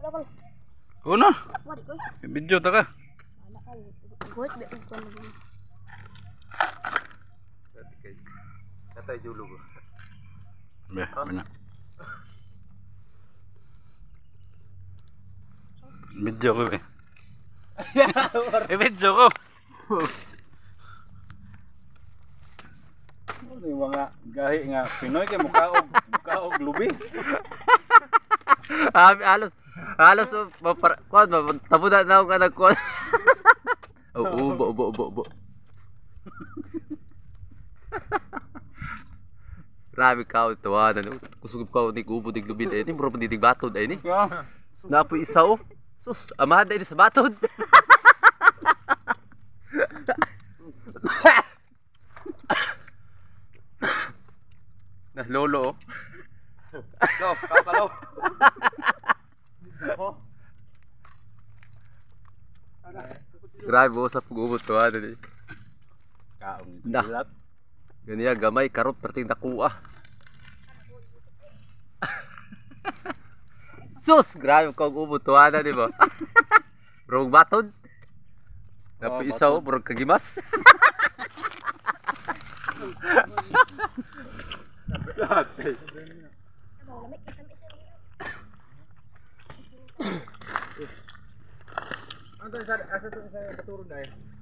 Kuno. Video ta ka. Katay julog. Be, mana? Video ko be. Video ko. Yung mga gahi nga Pinoy kay mukhaog lubi. Halos tabunan na ako ka nagkuhan. Ubo. Grabe ka, tawanan. Kusugod ka ni kubo dig lubid ay ni, bro pandidig batod ay ni. Snapo isa o. Sus, amahan na ini sa batod. Nah, lolo. Kalo. Grabe mo sa pag-ubot to ano ni. Kaong Nah. dilat. Ganiya gamay karot perting nakuha. Sus, grabe ko ubot to ano di ba? Bro batod. Dapat isa o bro kagimas. Asa to sa turun dai.